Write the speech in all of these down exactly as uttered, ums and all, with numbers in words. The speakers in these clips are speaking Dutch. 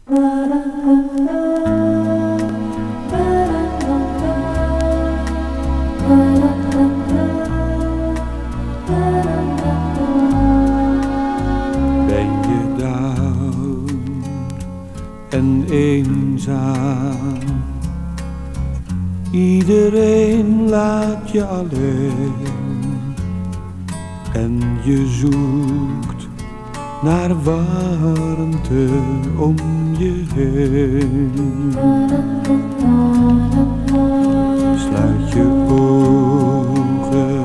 Ben je down en eenzaam? Iedereen laat je alleen en je zoekt naar warmte om je heen. Sluit je ogen,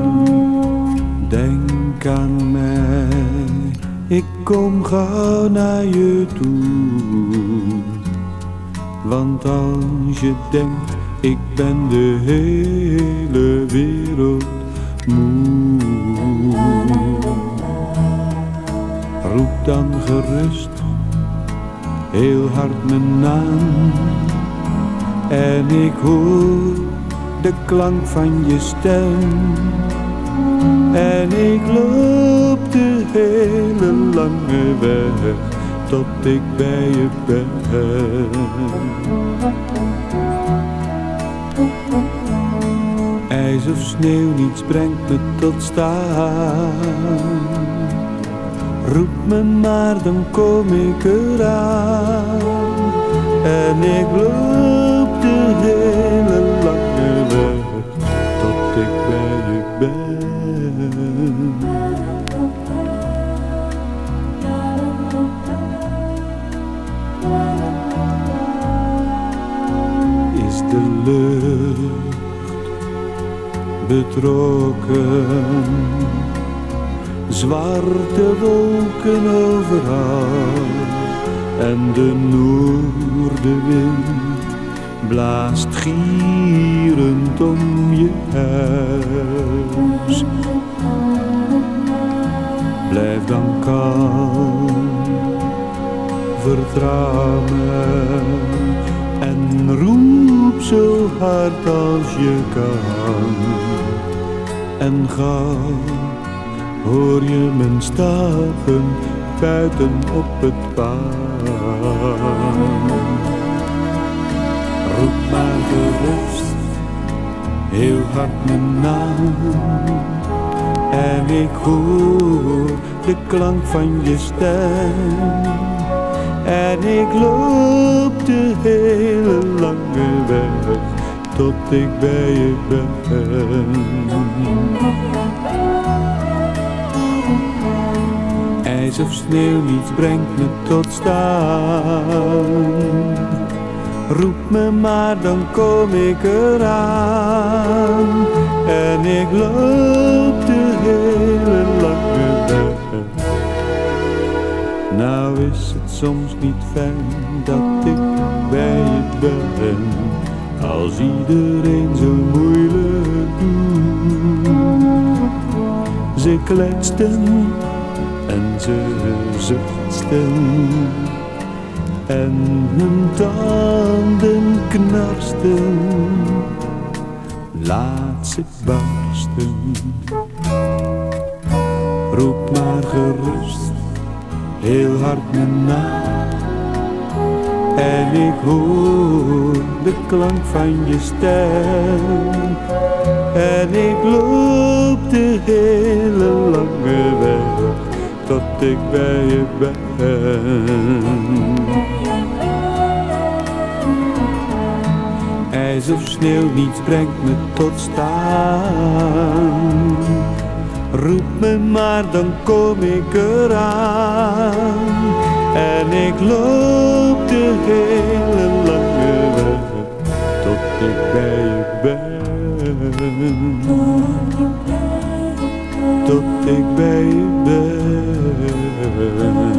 denk aan mij, ik kom gauw naar je toe. Want als je denkt, ik ben de hele wereld moe, roep dan gerust heel hard mijn naam en ik hoor de klank van je stem. En ik loop de hele lange weg tot ik bij je ben. IJs of sneeuw, niets brengt me tot staan. Roep me maar, dan kom ik eraan. En ik loop de hele lange weg tot ik bij je ben. Is de lucht betrokken, zwarte wolken overal en de noordenwind blaast gierend om je huis. Blijf dan kalm, vertrouw me en roep zo hard als je kan. En gauw hoor je mijn stappen buiten op het pad. Roep maar gerust heel hard mijn naam en ik hoor de klank van je stem. En ik loop de hele lange weg tot ik bij je ben. IJs of sneeuw, niets brengt me tot staan. Roep me maar, dan kom ik eraan. En ik loop de hele lange weg. Nou is het soms niet fijn dat ik bij je ben, als iedereen zo moeilijk doet. Ze kletsten en ze zuchtten en hun tanden knarsten. Laat ze barsten, roep maar gerust heel hard mijn naam. En ik hoor de klank van je stem. En ik loop de hele lange weg tot ik bij je ben. IJs of sneeuw, niets brengt me tot staan. Roep me maar, dan kom ik eraan. En ik loop de hele lange weg tot ik bij je ben. Tot ik bij je ben.